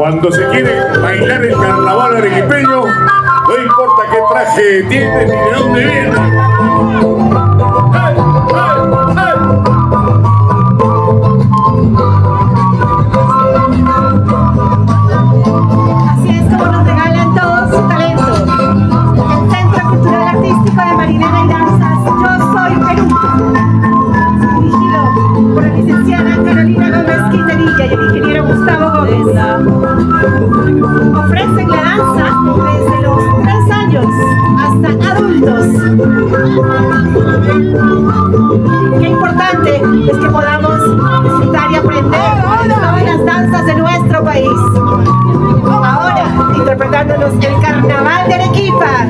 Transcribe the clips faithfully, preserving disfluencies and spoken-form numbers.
Cuando se quiere bailar el carnaval arequipeño, no importa qué traje tienes ni de dónde viene. ¡Hey, hey, hey! Así es como nos regalan todo su talento. El Centro Cultural Artístico de Marinera y Danzas Yo Soy Perú, dirigido por la licenciada Carolina Gómez Quintanilla y el ingeniero Gustavo Gómez. Ofrecen la danza desde los tres años hasta adultos. Qué importante es que podamos disfrutar y aprender todas las danzas de nuestro país. Ahora, interpretándonos el Carnaval de Arequipa.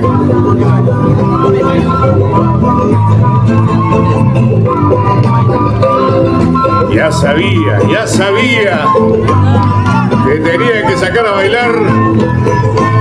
Ya sabía, ya sabía que tenía que sacar a bailar